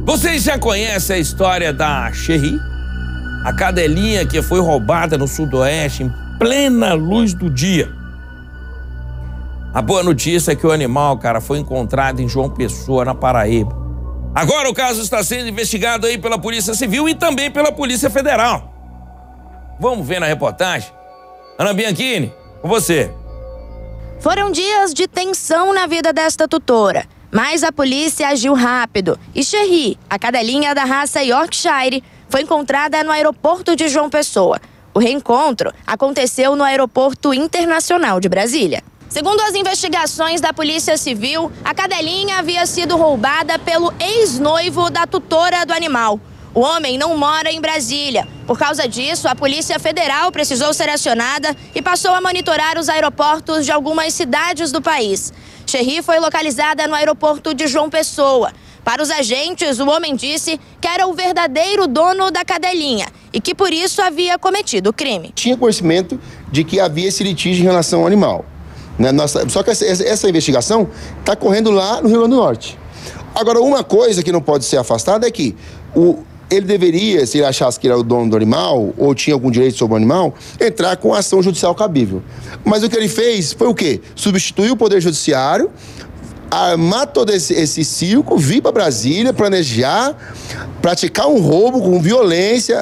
Vocês já conhecem a história da Cherry? A cadelinha que foi roubada no Sudoeste em plena luz do dia. A boa notícia é que o animal, cara, foi encontrado em João Pessoa, na Paraíba. Agora o caso está sendo investigado aí pela Polícia Civil e também pela Polícia Federal. Vamos ver na reportagem? Ana Bianchini, com você. Foram dias de tensão na vida desta tutora, mas a polícia agiu rápido. E Cherry, a cadelinha da raça Yorkshire, foi encontrada no aeroporto de João Pessoa. O reencontro aconteceu no Aeroporto Internacional de Brasília. Segundo as investigações da Polícia Civil, a cadelinha havia sido roubada pelo ex-noivo da tutora do animal. O homem não mora em Brasília. Por causa disso, a Polícia Federal precisou ser acionada e passou a monitorar os aeroportos de algumas cidades do país. Cherry foi localizada no aeroporto de João Pessoa. Para os agentes, o homem disse que era o verdadeiro dono da cadelinha e que por isso havia cometido o crime. Tinha conhecimento de que havia esse litígio em relação ao animal. Só que essa investigação está correndo lá no Rio Grande do Norte. Agora, uma coisa que não pode ser afastada é que ele deveria, se ele achasse que era o dono do animal ou tinha algum direito sobre o animal, entrar com ação judicial cabível. Mas o que ele fez foi o quê? Substituir o Poder Judiciário, armar todo esse circo, vir para Brasília, planejar, praticar um roubo com violência.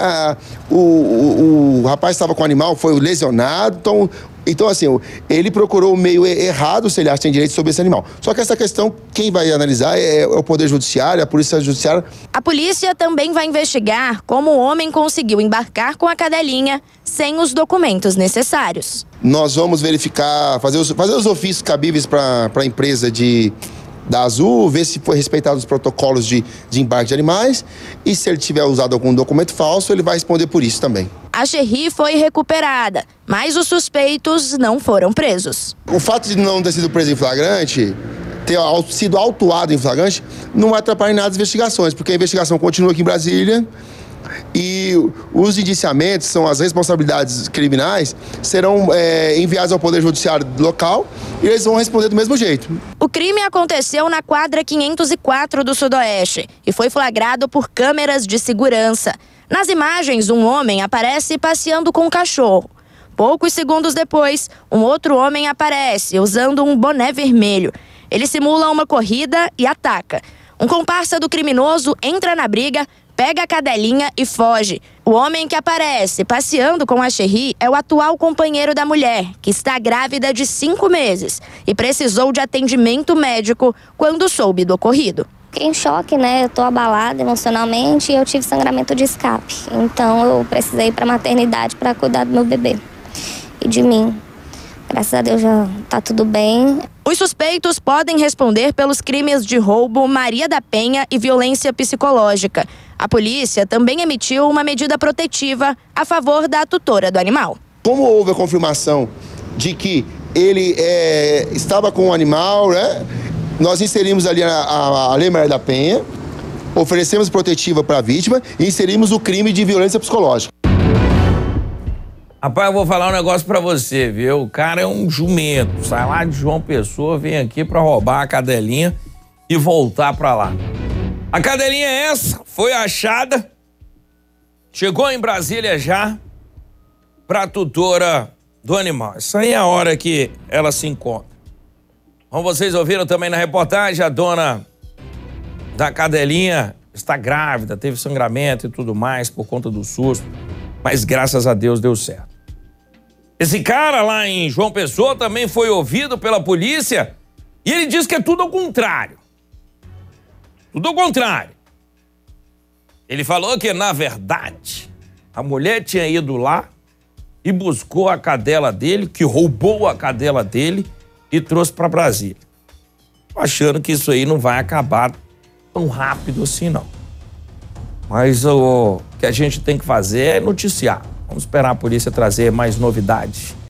O rapaz estava com o animal, foi lesionado, então, assim, ele procurou o meio errado se ele acha que tem direito sobre esse animal. Só que essa questão, quem vai analisar é o Poder Judiciário, a Polícia Judiciária. A polícia também vai investigar como o homem conseguiu embarcar com a cadelinha sem os documentos necessários. Nós vamos verificar, fazer os ofícios cabíveis para a empresa da Azul, ver se foi respeitado os protocolos de embarque de animais e se ele tiver usado algum documento falso, ele vai responder por isso também. A Cherry foi recuperada, mas os suspeitos não foram presos. O fato de não ter sido preso em flagrante, ter sido autuado em flagrante, não vai atrapalhar em nada as investigações, porque a investigação continua aqui em Brasília e os indiciamentos, são as responsabilidades criminais, serão enviados ao Poder Judiciário local e eles vão responder do mesmo jeito. O crime aconteceu na quadra 504 do Sudoeste e foi flagrado por câmeras de segurança. Nas imagens, um homem aparece passeando com um cachorro. Poucos segundos depois, um outro homem aparece usando um boné vermelho. Ele simula uma corrida e ataca. Um comparsa do criminoso entra na briga, pega a cadelinha e foge. O homem que aparece passeando com a Cherry é o atual companheiro da mulher, que está grávida de 5 meses e precisou de atendimento médico quando soube do ocorrido. Fiquei em choque, né? Eu tô abalada emocionalmente e eu tive sangramento de escape. Então eu precisei ir pra maternidade para cuidar do meu bebê e de mim. Graças a Deus já tá tudo bem. Os suspeitos podem responder pelos crimes de roubo, Maria da Penha e violência psicológica. A polícia também emitiu uma medida protetiva a favor da tutora do animal. Como houve a confirmação de que ele estava com o animal, né? Nós inserimos ali a Lei Maria da Penha, oferecemos protetiva para a vítima e inserimos o crime de violência psicológica. Rapaz, eu vou falar um negócio pra você, viu? O cara é um jumento, sai lá de João Pessoa, vem aqui pra roubar a cadelinha e voltar pra lá. A cadelinha é essa, foi achada, chegou em Brasília já pra tutora do animal. Isso aí é a hora que ela se encontra. Como vocês ouviram também na reportagem, a dona da cadelinha está grávida, teve sangramento e tudo mais por conta do susto, mas graças a Deus deu certo. Esse cara lá em João Pessoa também foi ouvido pela polícia e ele diz que é tudo ao contrário. Tudo ao contrário. Ele falou que, na verdade, a mulher tinha ido lá e buscou a cadela dele, que roubou a cadela dele e trouxe para Brasília. Achando que isso aí não vai acabar tão rápido assim, não. Mas o que a gente tem que fazer é noticiar. Vamos esperar a polícia trazer mais novidades